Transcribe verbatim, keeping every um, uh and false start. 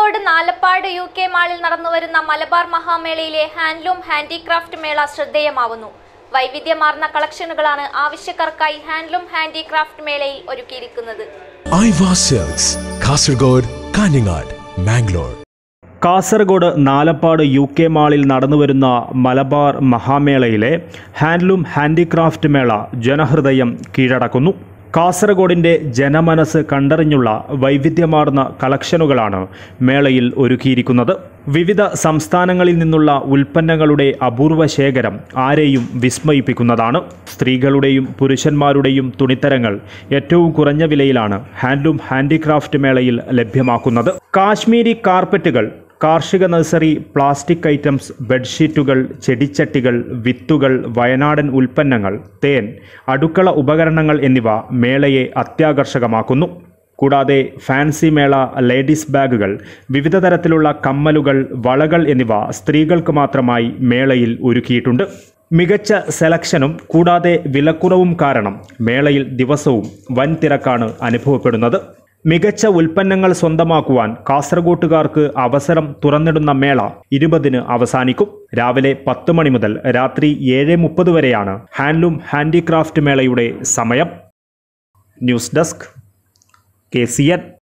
Kasaragod Nalapad U K മാളിൽ നടന്നുവരുന്ന Malabar മഹാമേളയിലെ handloom handicraft മേള ശ്രദ്ധേയമാവുന്നു. വൈവിധ്യമാർന്ന കളക്ഷനുകളാണ് ആവശ്യക്കാർക്കായി ഹാൻഡ്ലൂം ഹാൻഡിക്രാഫ്റ്റ് മേളയിൽ ഒരുക്കിയിരിക്കുന്നത്. കാസർഗോഡ്, കാഞ്ഞങ്ങാട്, മാംഗ്ലൂർ. കാസർഗോഡ് നാലപ്പാട് യു കെ മാളിൽ നടന്നുവരുന്ന മലബാർ മഹാമേളയിലെ ഹാൻഡ്ലൂം ഹാൻഡിക്രാഫ്റ്റ് മേള ജനഹൃദയം കീഴടക്കുന്നു. കാസർഗോഡിൻ്റെ ജനമനസ് കണ്ടറിഞ്ഞുള്ള വൈവിധ്യമാർന്ന കളക്ഷനുകളാണ് മേളയിൽ ഒരുക്കിയിരിക്കുന്നത്. വിവിധ സംസ്ഥാനങ്ങളിൽ നിന്നുള്ള ഉൽപ്പന്നങ്ങളുടെ അപൂർവ ശേഖരം ആരെയും വിസ്മയിപ്പിക്കുന്നതാണ്. സ്ത്രീകളുടെയും പുരുഷന്മാരുടെയും തുണിത്തരങ്ങൾ ഏറ്റവും കുറഞ്ഞ വിലയിലാണ് ഹാൻഡ്ലൂം ഹാൻഡിക്രാഫ്റ്റ് മേളയിൽ ലഭ്യമാക്കുന്നത്. കാശ്മീരി കാർപ്പറ്റുകൾ, കാർഷിക നഴ്സറി, പ്ലാസ്റ്റിക് ഐറ്റംസ്, ബെഡ്ഷീറ്റുകൾ, ചെടിച്ചട്ടികൾ, വിത്തുകൾ, വയനാടൻ ഉൽപ്പന്നങ്ങൾ, തേൻ, അടുക്കള ഉപകരണങ്ങൾ എന്നിവ മേളയെ അത്യാകർഷകമാക്കുന്നു. കൂടാതെ ഫാൻസി മേള, ലേഡീസ് ബാഗുകൾ, വിവിധ തരത്തിലുള്ള കമ്മലുകൾ, വളകൾ എന്നിവ സ്ത്രീകൾക്ക് മാത്രമായി മേളയിൽ ഒരുക്കിയിട്ടുണ്ട്. മികച്ച സെലക്ഷനും കൂടാതെ വിലക്കുറവും കാരണം മേളയിൽ ദിവസവും വൻ തിരക്കാണ് അനുഭവപ്പെടുന്നത്. മികച്ച ഉൽപ്പന്നങ്ങൾ സ്വന്തമാക്കുവാൻ കാസർഗോട്ടുകാർക്ക് അവസരം തുറന്നിടുന്ന മേള ഇരുപതിന് അവസാനിക്കും. രാവിലെ പത്ത് മണി മുതൽ രാത്രി ഏഴ് മുപ്പത് വരെയാണ് ഹാൻഡ്ലൂം ഹാൻഡിക്രാഫ്റ്റ് മേളയുടെ സമയം. News desk, K C N.